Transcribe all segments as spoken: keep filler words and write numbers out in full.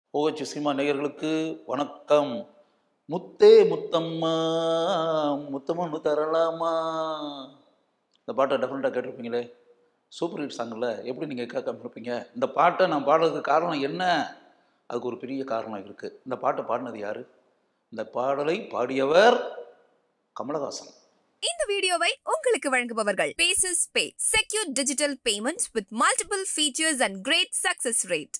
OH cinema நேயர்களுக்கு வணக்கம். முத்தே முத்தம்மா முத்தம்மா தரலாமா, இந்த பாட்டை டெஃபினட்டாக கேட்டிருப்பீங்களே. சூப்பர் ஹிட் சாங்கில் எப்படி நீங்கள் கேட்காம இருப்பீங்க? இந்த பாட்டை நான் பாடுறதுக்கு காரணம் என்ன? அதுக்கு ஒரு பெரிய காரணம் இருக்குது. இந்த பாட்டை பாடினது யார்? இந்த பாடலை பாடியவர் கமலஹாசன். இந்த வீடியோவை உங்களுக்கு வழங்குபவர்கள் bases pay, secure digital payments with multiple features and great success rate.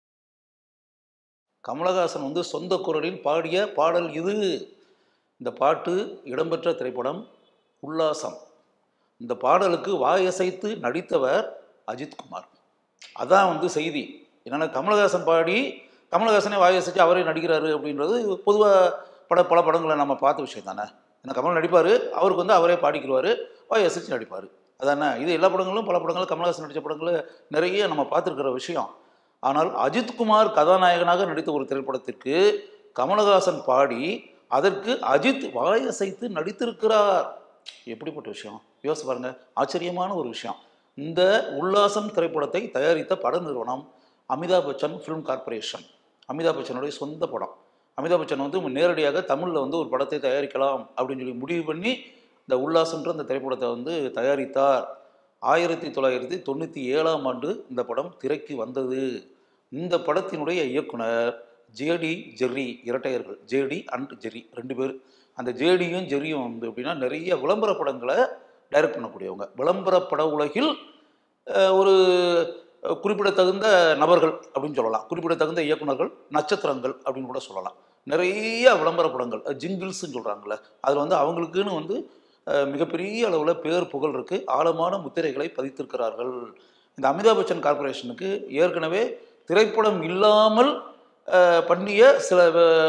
Kamal Haasan வந்து சொந்த குரலில் பாடிய பாடல் இது. இந்த பாட்டு இடம்பெற்ற திரைப்படம் உல்லாசம். இந்த பாடலுக்கு வாயசைத்து நடித்தவர் அஜித்குமார். அதான் வந்து செய்தி. என்னென்னா கமலஹாசன் பாடி கமலஹாசனே வாயசைச்சு அவரே நடிக்கிறாரு அப்படின்றது பொதுவாக பட பல படங்களை நம்ம பார்த்த விஷயம் தானே. ஏன்னா கமல் நடிப்பார், அவருக்கு வந்து அவரே பாடிக்கிடுவார், வாயசைச்சு நடிப்பார். அதானே இது எல்லா படங்களும் பல படங்களும் கமலஹாசன் நடித்த படங்கள் நிறைய நம்ம பார்த்துருக்கிற விஷயம். ஆனால் அஜித்குமார் கதாநாயகனாக நடித்த ஒரு திரைப்படத்திற்கு கமலஹாசன் பாடி அதற்கு அஜித் வாயசைத்து நடித்திருக்கிறார். எப்படிப்பட்ட விஷயம் யோசிச்சு பாருங்க. ஆச்சரியமான ஒரு விஷயம். இந்த உல்லாசம் திரைப்படத்தை தயாரித்த பட நிறுவனம் அமிதாப் பச்சன் ஃபிலிம் கார்பரேஷன். அமிதாப் பச்சனுடைய சொந்த படம். அமிதாப் பச்சன் வந்து நேரடியாக தமிழில் வந்து ஒரு படத்தை தயாரிக்கலாம் அப்படின்னு சொல்லி முடிவு பண்ணி இந்த உல்லாசம்ன்ற இந்த திரைப்படத்தை வந்து தயாரித்தார். ஆயிரத்தி தொள்ளாயிரத்தி தொண்ணூற்றி ஏழாம் ஆண்டு இந்த படம் திரைக்கு வந்தது. இந்த படத்தினுடைய இயக்குனர் ஜேடி ஜெர்ரி, இரட்டையர்கள், ஜேடி அண்ட் ஜெர்ரி ரெண்டு பேர். அந்த ஜேடியும் ஜெர்ரியும் வந்து அப்படின்னா நிறைய விளம்பர படங்களை டைரக்ட் பண்ணக்கூடியவங்க. விளம்பர பட உலகில் ஒரு குறிப்பிடத்தகுந்த நபர்கள் அப்படின்னு சொல்லலாம், குறிப்பிடத்தகுந்த இயக்குநர்கள், நட்சத்திரங்கள் அப்படின்னு கூட சொல்லலாம். நிறைய விளம்பர படங்கள், ஜிங்கிள்ஸ்ன்னு சொல்கிறாங்களே, அதில் வந்து அவங்களுக்குன்னு வந்து மிகப்பெரிய அளவில் பேர் புகழ் இருக்குது. ஆழமான முத்திரைகளை பதித்திருக்கிறார்கள். இந்த அமிதாப் பச்சன் கார்பரேஷனுக்கு ஏற்கனவே திரைப்படம் இல்லாமல் பண்ணிய சில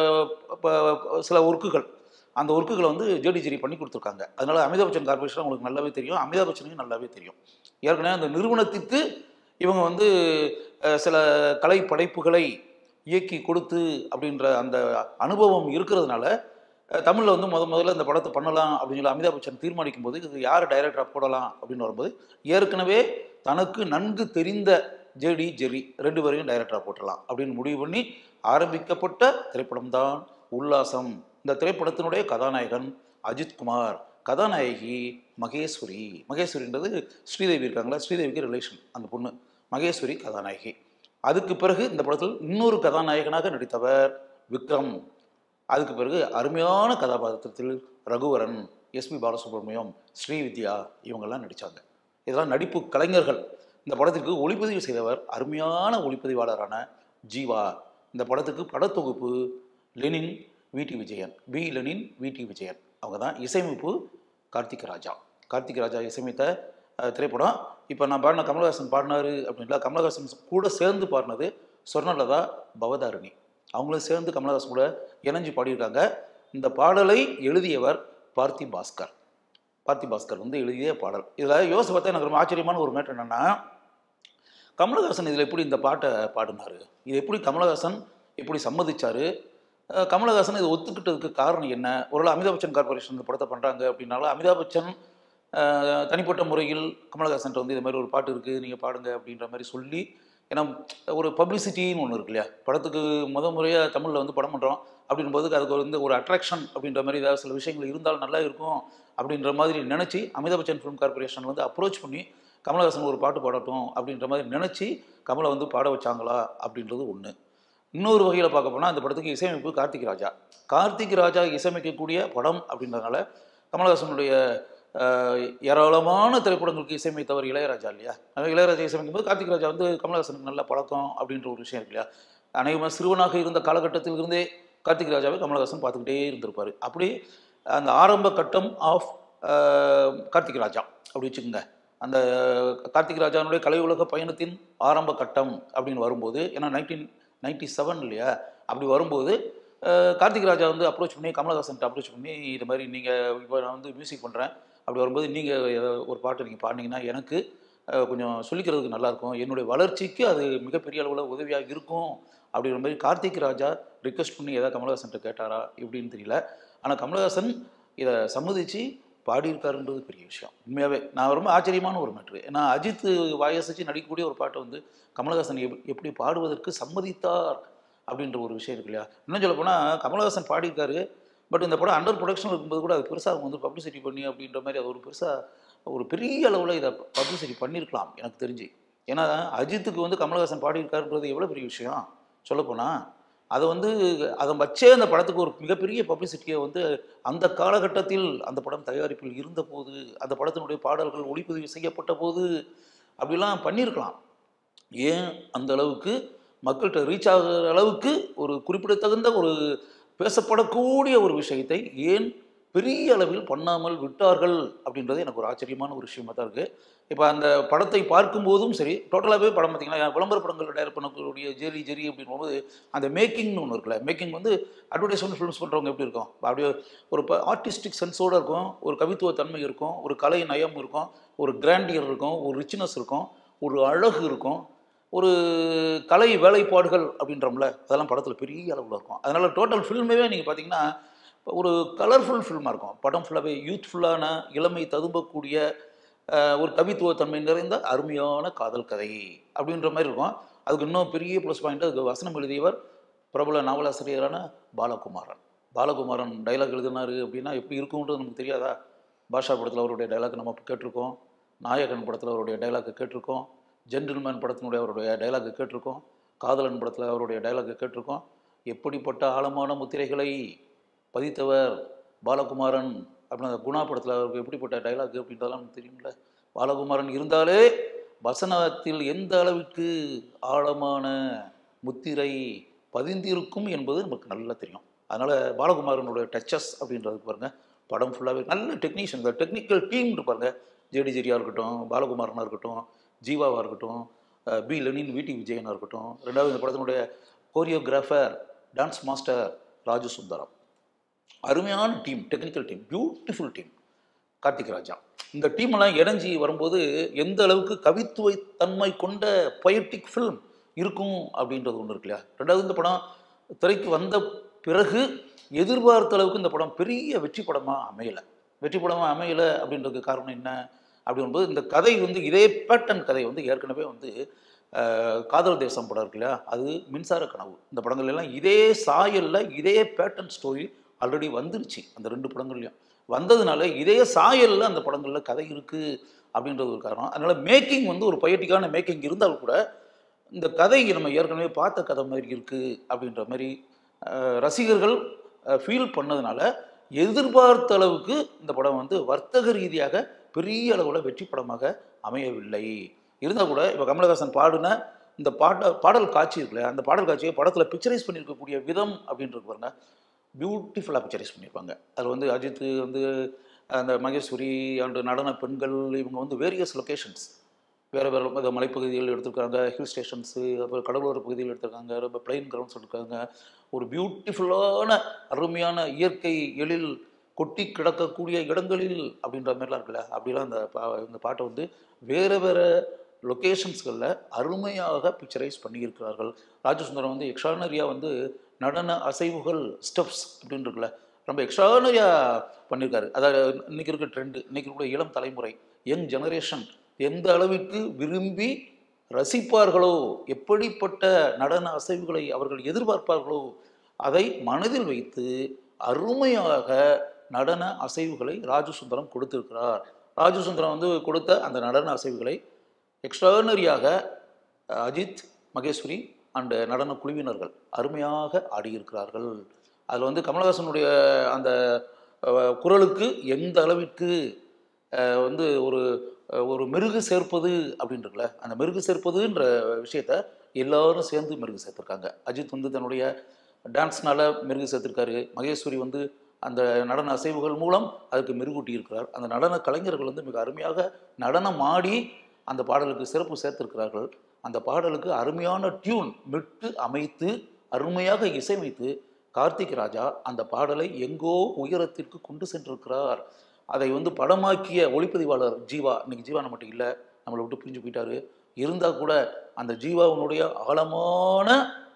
சில ஒர்க்குகள், அந்த ஒர்க்குகளை வந்து ஜேடி ஜெரி பண்ணி கொடுத்துருக்காங்க. அதனால் அமிதாப் பச்சன் கார்பரேஷன் உங்களுக்கு நல்லாவே தெரியும், அமிதாப் பச்சனுக்கு நல்லாவே தெரியும். ஏற்கனவே அந்த நிறுவனத்திற்கு இவங்க வந்து சில கலை படைப்புகளை இயக்கி கொடுத்து அப்படின்ற அந்த அனுபவம் இருக்கிறதுனால தமிழில் வந்து முத முதல்ல இந்த படத்தை பண்ணலாம் அப்படின்னு சொல்லி அமிதாப் பச்சன் தீர்மானிக்கும் போது இது யார் டைரக்டராக போடலாம் அப்படின்னு வரும்போது ஏற்கனவே தனக்கு நன்கு தெரிந்த ஜேடி ஜெர்ரி ரெண்டு பேரையும் டைரக்டராக போட்டலாம் அப்படின்னு முடிவு பண்ணி ஆரம்பிக்கப்பட்ட திரைப்படம் தான் உல்லாசம். இந்த திரைப்படத்தினுடைய கதாநாயகன் அஜித்குமார், கதாநாயகி மகேஸ்வரி. மகேஸ்வரின்றது ஸ்ரீதேவி இருக்காங்களா, ஸ்ரீதேவிக்கு ரிலேஷன் அந்த பொண்ணு, மகேஸ்வரி கதாநாயகி. அதுக்கு பிறகு இந்த படத்தில் இன்னொரு கதாநாயகனாக நடித்தவர் விக்ரம். அதுக்கு பிறகு அருமையான கதாபாத்திரத்தில் ரகுவரன், எஸ்பி பாலசுப்ரமணியம், ஸ்ரீவித்யா இவங்கெல்லாம் நடித்தாங்க. இதெல்லாம் நடிப்பு கலைஞர்கள். இந்த படத்திற்கு ஒளிப்பதிவு செய்தவர் அருமையான ஒளிப்பதிவாளரான ஜீவா. இந்த படத்துக்கு படத்தொகுப்பு லெனின், விடி விஜயன், பி லெனின், விடி விஜயன் அவங்க தான். இசையமைப்பு கார்த்திக் ராஜா. கார்த்திக் ராஜா இசையமைத்த திரைப்படம். இப்போ நான் பாடின கமலஹாசன் பாடினார் அப்படின்ல, கமலஹாசன் கூட சேர்ந்து பாடினது சொர்ணலதா பவதாரிணி. அவங்களும் சேர்ந்து கமலஹாசன் கூட இணைஞ்சு பாடியிருக்காங்க. இந்த பாடலை எழுதியவர் பார்த்தி பாஸ்கர். பார்த்தி பாஸ்கர் வந்து எழுதிய பாடல். இதில் யோசிச்சு பார்த்தா எனக்கு ரொம்ப ஆச்சரியமான ஒரு மேட்டர் என்னென்னா, கமலஹாசன் இதில் எப்படி இந்த பாட்டை பாடினார், இது எப்படி கமலஹாசன் எப்படி சம்மதிச்சார், கமலஹாசன் இதை ஒத்துக்கிட்டதுக்கு காரணம் என்ன? ஒருவேளை அமிதாப் பச்சன் கார்பரேஷன் இந்த படத்தை பண்ணுறாங்க அப்படின்னாலும் அமிதாப் பச்சன் தனிப்பட்ட முறையில் கமலஹாசன்ட்ட வந்து இது மாதிரி ஒரு பாட்டு இருக்குது நீங்கள் பாடுங்க அப்படின்ற மாதிரி சொல்லி, ஏன்னா ஒரு பப்ளிசிட்டின்னு ஒன்று இருக்கு இல்லையா, படத்துக்கு முத முறையாக தமிழில் வந்து படம் பண்ணுறோம் அப்படின் போது அதுக்கு வந்து ஒரு அட்ராக்ஷன் அப்படின்ற மாதிரி ஏதாவது சில விஷயங்கள் இருந்தாலும் நல்லா இருக்கும் அப்படின்ற மாதிரி நினச்சி அமிதாப் பச்சன் ஃபிலிம் கார்பரேஷன் வந்து அப்ரோச் பண்ணி கமலஹாசன் ஒரு பாட்டு பாடட்டும் அப்படின்ற மாதிரி நினச்சி கமலை வந்து பாட வச்சாங்களா அப்படின்றது ஒன்று. இன்னொரு வகையில் பார்க்க போனால் அந்த படத்துக்கு இசையமைப்பு கார்த்திக் ராஜா. கார்த்திக் ராஜா இசையமைக்கக்கூடிய படம் அப்படின்றதுனால கமலஹாசனுடைய ஏராளமான திரைப்படங்களுக்கு இசையமைத்தவர் இளையராஜா இல்லையா. இளையராஜா இசையமைக்கும் போது கார்த்திக் ராஜா வந்து கமலஹாசனுக்கு நல்ல பழக்கம் அப்படின்ற ஒரு விஷயம் இருக்கு இல்லையா. அநேகமாக சிறுவனாக இருந்த காலகட்டத்தில் இருந்தே கார்த்திக் ராஜாவை கமலஹாசன் பார்த்துக்கிட்டே இருந்திருப்பார். அப்படி அந்த ஆரம்ப கட்டம் ஆஃப் கார்த்திக் ராஜா அப்படி வச்சுக்கோங்க. அந்த கார்த்திக் ராஜாவுடைய கலை உலக பயணத்தின் ஆரம்ப கட்டம் அப்படின்னு வரும்போது, ஏன்னா நைன்டீன் நைன்டி செவன் இல்லையா, அப்படி வரும்போது கார்த்திக் ராஜா வந்து அப்ரோச் பண்ணி கமலஹாசன்ட்டு அப்ரோச் பண்ணி இது மாதிரி நீங்கள் இப்போ நான் வந்து மியூசிக் பண்ணுறேன், அப்படி வரும்போது நீங்கள் ஒரு பாட்டு நீங்கள் பாடினீங்கன்னா எனக்கு கொஞ்சம் சொல்லிக்கிறதுக்கு நல்லாயிருக்கும், என்னுடைய வளர்ச்சிக்கு அது மிகப்பெரிய அளவில் உதவியாக இருக்கும் அப்படிங்கிற மாதிரி கார்த்திக் ராஜா ரிக்வெஸ்ட் பண்ணி ஏதாவது கமலஹாசன்ட்ட கேட்டாரா எப்படின்னு தெரியல. ஆனால் கமலஹாசன் இதை சம்மதிச்சு பாடியிருக்காருன்றது பெரிய விஷயம். உண்மையாகவே நான் ரொம்ப ஆச்சரியமான ஒரு மேட்ரு. ஏன்னா அஜித் வாயசைச்சு நடிக்கக்கூடிய ஒரு பாட்டை வந்து கமலஹாசன் எப் எப்படி பாடுவதற்கு சம்மதித்தார் அப்படின்ற ஒரு விஷயம் இருக்கு இல்லையா. இன்னும் சொல்ல போனால் கமலஹாசன் பாடியிருக்காரு. பட் இந்த படம் அண்டர் ப்ரொடக்ஷன் இருக்கும்போது கூட அது பெருசாக அவங்க வந்து பப்ளிசிட்டி பண்ணி அப்படின்ற மாதிரி அது ஒரு பெருசாக ஒரு பெரிய அளவில் இதை பப்ளிசிட்டி பண்ணியிருக்கலாம் எனக்கு தெரிஞ்சு. ஏன்னா அஜித்துக்கு வந்து கமலஹாசன் பாடியிருக்காருன்றது எவ்வளோ பெரிய விஷயம் சொல்லப்போனால். அதை வந்து அதை வச்சே அந்த படத்துக்கு ஒரு மிகப்பெரிய பப்ளிசிட்டியை வந்து அந்த காலகட்டத்தில் அந்த படம் தயாரிப்பில் இருந்தபோது, அந்த படத்தினுடைய பாடல்கள் ஒளிப்பதிவு செய்யப்பட்ட போது அப்படிலாம் பண்ணியிருக்கலாம். ஏன் அந்த அளவுக்கு மக்கள்கிட்ட ரீச் ஆகிற அளவுக்கு ஒரு குறிப்பிடத்தகுந்த ஒரு பேசப்படக்கூடிய ஒரு விஷயத்தை ஏன் பெரிய அளவில் பண்ணாமல் விட்டார்கள் அப்படின்றது எனக்கு ஒரு ஆச்சரியமான ஒரு விஷயமா தான் இருக்குது. இப்போ அந்த படத்தை பார்க்கும்போதும் சரி, டோட்டலாகவே படம் பார்த்திங்கன்னா விளம்பர படங்கள் டைரக்ட் பண்ணக்கூடிய ஜெரி ஜெரி அப்படின்போது அந்த மேக்கிங்னு ஒன்று இருக்குல்ல. மேக்கிங் வந்து அட்வர்டைஸ்மெண்ட் ஃபிலிம்ஸ் பண்ணுறவங்க எப்படி இருக்கும், அப்படியே ஒரு ஆர்டிஸ்டிக் சென்ஸோடு இருக்கும், ஒரு கவித்துவ தன்மை இருக்கும், ஒரு கலை நயம் இருக்கும், ஒரு கிராண்டியர் இருக்கும், ஒரு ரிச்னஸ் இருக்கும், ஒரு அழகு இருக்கும், ஒரு கலை வேலைப்பாடுகள் அப்படின்றோம்ல, அதெல்லாம் படத்தில் பெரிய அளவில் இருக்கும். அதனால் டோட்டல் ஃபில்மே நீங்கள் பார்த்தீங்கன்னா ஒரு கலர்ஃபுல் ஃபில்மாக இருக்கும். படம் ஃபுல்லாகவே யூத்ஃபுல்லான இளமை ததும்பக்கூடிய ஒரு கவித்துவ தன்மை நிறைந்த அருமையான காதல் கதை அப்படின்ற மாதிரி இருக்கும். அதுக்கு இன்னும் பெரிய ப்ளஸ் பாயிண்ட், அதுக்கு வசனம் எழுதியவர் பிரபல நாவலாசிரியரான பாலகுமாரன். பாலகுமாரன் டைலாக் எழுதினார் அப்படின்னா எப்படி இருக்கும்ன்றது நமக்கு தெரியாதா? பாஷா படத்தில் அவருடைய டைலாக் நம்ம கேட்டிருக்கோம், நாயகன் படத்தில் அவருடைய டைலாக் கேட்டிருக்கோம், ஜென்டில்மேன் படத்தினுடைய அவருடைய டைலாக் கேட்டிருக்கோம், காதலன் படத்தில் அவருடைய டைலாக் கேட்டிருக்கோம். எப்படிப்பட்ட ஆழமான முத்திரைகளை பதித்தவர் பாலகுமாரன் அப்படின்னு அந்த குணா படத்தில் அவருக்கு எப்படிப்பட்ட டைலாக் அப்படின்றதெல்லாம் நமக்கு தெரியும்ல. பாலகுமாரன் இருந்தாலே வசனத்தில் எந்த அளவுக்கு ஆழமான முத்திரை பதிந்திருக்கும் என்பது நமக்கு நல்லா தெரியும். அதனால் பாலகுமாரனுடைய டச்சஸ் அப்படின்றதுக்கு பாருங்கள், படம் ஃபுல்லாகவே நல்ல டெக்னீஷியன், இந்த டெக்னிக்கல் டீம் இருப்பாருங்க. ஜேடி ஜெரியாக இருக்கட்டும், பாலகுமாரனாக இருக்கட்டும், ஜீவாவாக இருக்கட்டும், பி லெனின் விடி விஜயனாக இருக்கட்டும், ரெண்டாவது இந்த படத்தினுடைய choreographer dance master Raju Sundaram. அருமையான team, technical team, beautiful team. Karthik Raja, இந்த டீமெல்லாம் இணைஞ்சி வரும்போது எந்த அளவுக்கு கவித்துவ தன்மை கொண்ட பொயட்டிக் ஃபில்ம் இருக்கும் அப்படின்றது ஒன்று இருக்கு இல்லையா. ரெண்டாவது இந்த படம் திரைக்கு வந்த பிறகு எதிர்பார்த்த அளவுக்கு இந்த படம் பெரிய வெற்றி படமாக அமையலை. வெற்றி படமாக அமையலை அப்படின்றதுக்கு காரணம் என்ன அப்படின்போது, இந்த கதை வந்து இதே பேட்டர்ன் கதை வந்து ஏற்கனவே வந்து காதல் தேசம் படம் இருக்கு இல்லையா, அது மின்சார கனவு, இந்த படங்கள் எல்லாம் இதே சாயலில் இதே பேட்டர்ன் ஸ்டோரி ஆல்ரெடி வந்துருச்சு. அந்த ரெண்டு படங்கள்லையும் வந்ததுனால இதே சாயலில் அந்த படங்களில் கதை இருக்குது அப்படின்றது ஒரு காரணம். அதனால் மேக்கிங் வந்து ஒரு பொயட்டிக்கான மேக்கிங் இருந்தால் கூட இந்த கதை நம்ம ஏற்கனவே பார்த்த கதை மாதிரி இருக்குது அப்படின்ற மாதிரி ரசிகர்கள் ஃபீல் பண்ணதுனால எதிர்பார்த்த அளவுக்கு இந்த படம் வந்து வர்த்தக ரீதியாக பெரிய அளவில் வெற்றி படமாக அமையவில்லை. இருந்தால் கூட இப்போ கமலஹாசன் பாடின இந்த பாட்ட பாடல் காட்சி இருக்குல்ல, அந்த பாடல் காட்சியை படத்தில் பிக்சரைஸ் பண்ணியிருக்கக்கூடிய விதம் அப்படின்றது பாருங்க, பியூட்டிஃபுல்லாக பிக்சரைஸ் பண்ணியிருப்பாங்க. அதில் வந்து அஜித் வந்து அந்த மகேஸ்வரி அண்ட் நடன பெண்கள் இவங்க வந்து வேரியஸ் லொக்கேஷன்ஸ் வேறு வேறு மலைப்பகுதிகள் எடுத்திருக்காங்க, ஹில் ஸ்டேஷன்ஸு, அப்புறம் கடலோர பகுதிகள் எடுத்திருக்காங்க, ரொம்ப பிளைன் கிரவுண்ட்ஸ் எடுத்திருக்காங்க. ஒரு பியூட்டிஃபுல்லான அருமையான இயற்கை எழில் கொட்டி கிடக்கக்கூடிய இடங்களில் அப்படின்ற மாதிரிலாம் இருக்குல்ல, அப்படிலாம் அந்த பா இந்த பாட்டை வந்து வேறு வேறு லொக்கேஷன்ஸ்களில் அருமையாக பிக்சரைஸ் பண்ணியிருக்கிறார்கள். ராஜசுந்தரம் வந்து எக்ஸ்ட்ரானரியாக வந்து நடன அசைவுகள் ஸ்டெப்ஸ் அப்படின்னு இருக்குல்ல, ரொம்ப எக்ஸ்ட்ரானரியாக பண்ணியிருக்காரு. அதாவது இன்றைக்கி இருக்க ட்ரெண்டு, இன்றைக்கி இருக்க இளம் தலைமுறை யங் ஜெனரேஷன் எந்த அளவிற்கு விரும்பி ரசிப்பார்களோ, எப்படிப்பட்ட நடன அசைவுகளை அவர்கள் எதிர்பார்ப்பார்களோ, அதை மனதில் வைத்து அருமையாக நடன அசைவுகளை ராஜசுந்தரம் கொடுத்திருக்கிறார். ராஜசுந்தரம் வந்து கொடுத்த அந்த நடன அசைவுகளை எக்ஸ்ட்ரானரியாக அஜித், மகேஸ்வரி அண்டு நடன குழுவினர்கள் அருமையாக ஆடியிருக்கிறார்கள். அதில் வந்து கமலஹாசனுடைய அந்த குரலுக்கு எந்த அளவிற்கு வந்து ஒரு ஒரு மெருகு சேர்ப்பது அப்படின்றதுல, அந்த மெருகு சேர்ப்பதுன்ற விஷயத்த எல்லாரும் சேர்ந்து மெருகு சேர்த்துருக்காங்க. அஜித் வந்து தன்னுடைய டான்ஸ்னால மெருகு சேர்த்துருக்காரு, மகேஸ்வரி வந்து அந்த நடன அசைவுகள் மூலம் அதுக்கு மெருகூட்டி இருக்கிறார். அந்த நடன கலைஞர்கள் வந்து மிக அருமையாக நடனம் ஆடி அந்த பாடலுக்கு சிறப்பு சேர்த்திருக்கிறார்கள். அந்த பாடலுக்கு அருமையான டியூன் மிட்டு அமைத்து அருமையாக இசையமைத்து கார்த்திக் ராஜா அந்த பாடலை எங்கோ உயரத்திற்கு கொண்டு சென்றிருக்கிறார். அதை வந்து படமாக்கிய ஒளிப்பதிவாளர் ஜீவா, இன்னைக்கு ஜீவா நம்மகிட்ட இல்லை, நம்மளை விட்டு பிரிஞ்சு போயிட்டாரு. இருந்தால் கூட அந்த ஜீவாவினுடைய ஆழமான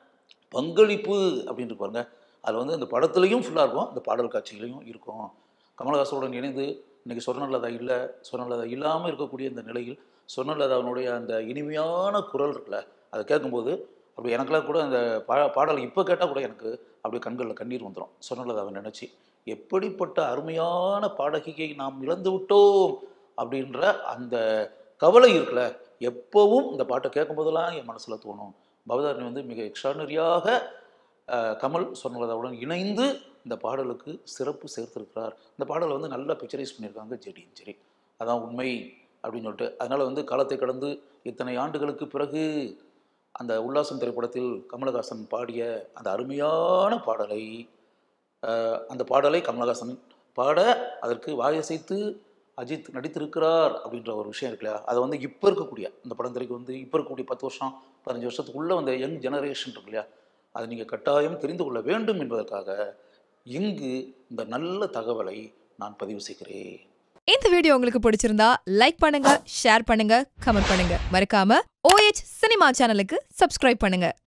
பங்களிப்பு அப்படின்ட்டு பாருங்க, அதில் வந்து அந்த படத்துலையும் ஃபுல்லாக இருக்கும், அந்த பாடல் காட்சிகளையும் இருக்கும். கமலஹாசனுடன் இணைந்து இன்றைக்கி சொர்ணலதா இல்லை, சொர்ணலதா இல்லாமல் இருக்கக்கூடிய இந்த நிலையில் சொர்ணலதாவினுடைய அந்த இனிமையான குரல் இருக்குல்ல, அதை கேட்கும்போது அப்படி எனக்கெல்லாம் கூட அந்த பா பாடல் இப்போ கேட்டால் கூட எனக்கு அப்படியே கண்களில் கண்ணீர் வந்துடும். சொன்னதை அவன் நினச்சி எப்படிப்பட்ட அருமையான பாடகியை நாம் இழந்து விட்டோம் அப்படின்ற அந்த கவலை இருக்குல்ல, எப்போவும் இந்த பாட்டை கேட்கும் போதெல்லாம் என் மனசில் தோணும். பவதாரணி வந்து மிக எக்ஸ்ட்ரானரியாக கமல் சொன்னதாவுடன் இணைந்து இந்த பாடலுக்கு சிறப்பு சேர்த்திருக்கிறார். இந்த பாடலை வந்து நல்லா பிக்சரைஸ் பண்ணியிருக்காங்க ஜெடியும் சரி. அதான் உண்மை அப்படின்னு சொல்லிட்டு. அதனால் வந்து காலத்தை கடந்து இத்தனை ஆண்டுகளுக்கு பிறகு அந்த உல்லாசம் திரைப்படத்தில் கமலஹாசன் பாடிய அந்த அருமையான பாடலை அந்த பாடலை கமலஹாசன் பாட அதற்கு வாயசைத்து அஜித் நடித்திருக்கிறார் அப்படின்ற ஒரு விஷயம் இருக்கு இல்லையா, அதை வந்து இப்போ இருக்கக்கூடிய இந்த படம் திரைக்கு வந்து இப்போ இருக்கக்கூடிய பத்து வருஷம் பதினஞ்சு வருஷத்துக்குள்ளே வந்த யங் ஜெனரேஷன் இருக்கு இல்லையா, அதை நீங்கள் கட்டாயம் தெரிந்து கொள்ள வேண்டும் என்பதற்காக இங்கு இந்த நல்ல தகவலை நான் பதிவு செய்கிறேன். இந்த வீடியோ உங்களுக்கு பிடிச்சிருந்தா லைக் பண்ணுங்க, ஷேர் பண்ணுங்க, கமெண்ட் பண்ணுங்க. மறக்காம ஓ எச் சினிமா சேனலுக்கு சப்ஸ்கிரைப் பண்ணுங்க.